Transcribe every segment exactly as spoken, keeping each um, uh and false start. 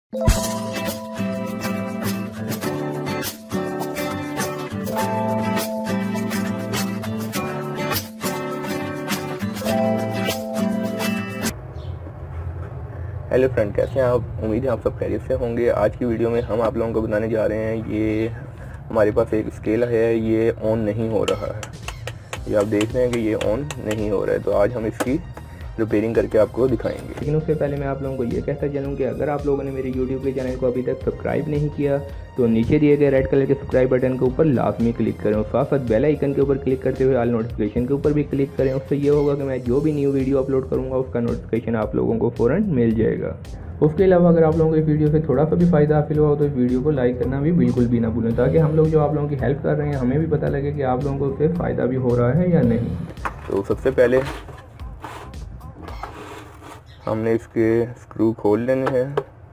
Hello friend, कैसे हैं आप? उम्मीद है आप सब खैरियत से होंगे। आज की वीडियो में हम आप लोगों को बताने जा रहे हैं, ये हमारे पास एक स्केल है, ये ऑन नहीं हो रहा है। ये आप देख रहे हैं कि ये ऑन नहीं हो रहा है, तो आज हम इसकी रिपेयरिंग करके आपको दिखाएंगे। लेकिन उससे पहले मैं आप लोगों को ये कहता चलूँ कि अगर आप लोगों ने मेरे यूट्यूब के चैनल को अभी तक सब्सक्राइब नहीं किया तो नीचे दिए गए रेड कलर के सब्सक्राइब बटन के ऊपर लाजमी क्लिक करें और साथ साथ बेल आइकन के ऊपर क्लिक करते हुए ऑल नोटिफिकेशन के ऊपर भी क्लिक करें। उससे ये होगा कि मैं जो भी न्यू वीडियो अपलोड करूँगा उसका नोटिफिकेशन आप लोगों को फ़ौरन मिल जाएगा। उसके अलावा अगर आप लोगों को इस वीडियो से थोड़ा सा भी फ़ायदा हासिल हुआ हो तो इस वीडियो को लाइक करना भी बिल्कुल भी ना भूलें, ताकि हम लोग जो आप लोगों की हेल्प कर रहे हैं हमें भी पता लगे कि आप लोगों को उससे फ़ायदा भी हो रहा है या नहीं। तो सबसे पहले हमने इसके स्क्रू खोल लेने हैं।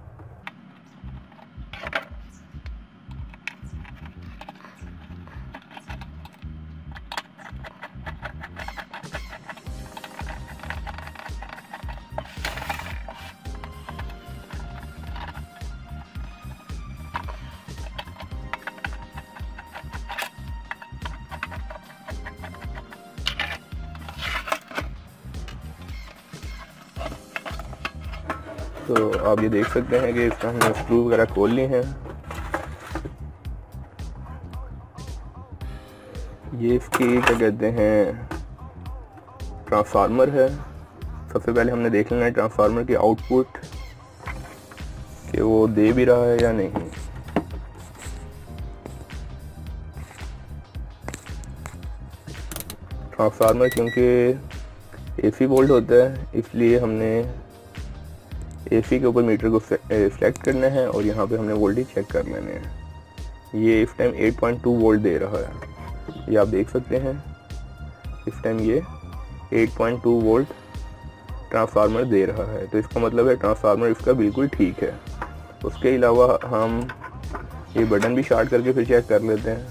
तो आप ये देख सकते हैं कि इसका हमने स्क्रू वगैरह खोल लिए हैं। ये इसकी क्या कहते हैं, ट्रांसफार्मर है। सबसे पहले हमने देख लेना है ट्रांसफार्मर की आउटपुट कि वो दे भी रहा है या नहीं। ट्रांसफार्मर क्योंकि एसी वोल्ट होता है, इसलिए हमने एसी के ऊपर मीटर को सिलेक्ट करना है और यहाँ पे हमने वोल्टेज चेक कर लेने हैं। ये इस टाइम आठ पॉइंट दो वोल्ट दे रहा है, ये आप देख सकते हैं। इस टाइम ये आठ पॉइंट दो वोल्ट ट्रांसफार्मर दे रहा है, तो इसका मतलब है ट्रांसफार्मर इसका बिल्कुल ठीक है। उसके अलावा हम ये बटन भी शॉर्ट करके फिर चेक कर लेते हैं।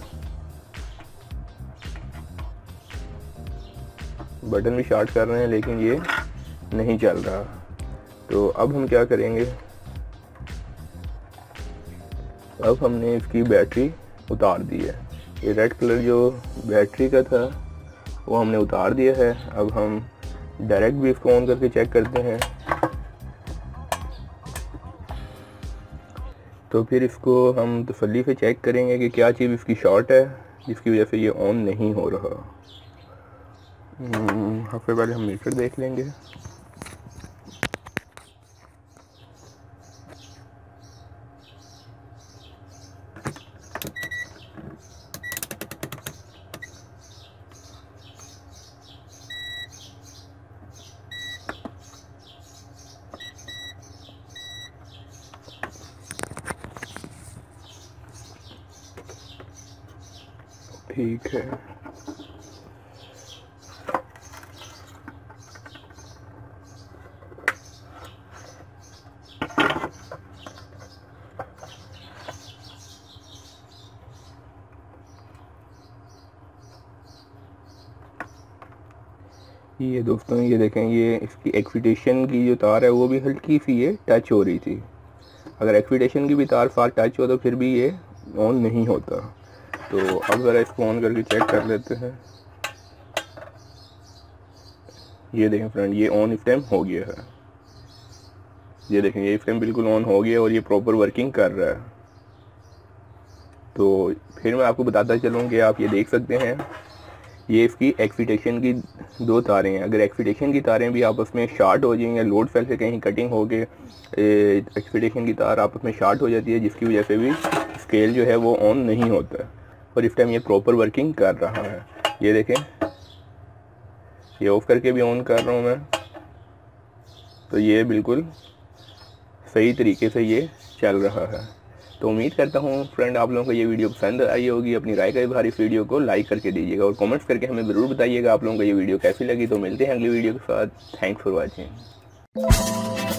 बटन भी शॉर्ट कर रहे हैं लेकिन ये नहीं चल रहा। तो अब हम क्या करेंगे, अब हमने इसकी बैटरी उतार दी है। ये रेड कलर जो बैटरी का था वो हमने उतार दिया है। अब हम डायरेक्ट भी इसको ऑन करके चेक करते हैं। तो फिर इसको हम तसल्ली से चेक करेंगे कि क्या चीज़ इसकी शॉर्ट है जिसकी वजह से ये ऑन नहीं हो रहा। सबसे पहले हम मीटर देख लेंगे। ठीक है, ये दोस्तों ये देखें, ये इसकी एक्सीटेशन की जो तार है वो भी हल्की सी ये टच हो रही थी। अगर एक्सीटेशन की भी तार साथ टच हो तो फिर भी ये ऑन नहीं होता। तो अब ज़रा इसको ऑन करके चेक कर लेते हैं। ये देखें फ्रेंड, ये ऑन इस टाइम हो गया है। ये देखें, ये इस टाइम बिल्कुल ऑन हो गया और ये प्रॉपर वर्किंग कर रहा है। तो फिर मैं आपको बताता चलूँ कि आप ये देख सकते हैं, ये इसकी एक्सीटेशन की दो तारें हैं। अगर एक्सीटेशन की तारें भी आपस में शॉर्ट हो जाएंगे, लोड सेल से कहीं कटिंग हो के एक्सीटेशन की तार आपस में शॉर्ट हो जाती है, जिसकी वजह से भी स्केल जो है वो ऑन नहीं होता है। और इस टाइम ये प्रॉपर वर्किंग कर रहा है। ये देखें, ये ऑफ करके भी ऑन कर रहा हूँ मैं, तो ये बिल्कुल सही तरीके से ये चल रहा है। तो उम्मीद करता हूँ फ्रेंड आप लोगों को ये वीडियो पसंद आई होगी। अपनी राय का इज़हार इस वीडियो को लाइक करके दीजिएगा और कमेंट्स करके हमें ज़रूर बताइएगा आप लोगों को ये वीडियो कैसी लगी। तो मिलते हैं अगली वीडियो के साथ। Thanks for watching.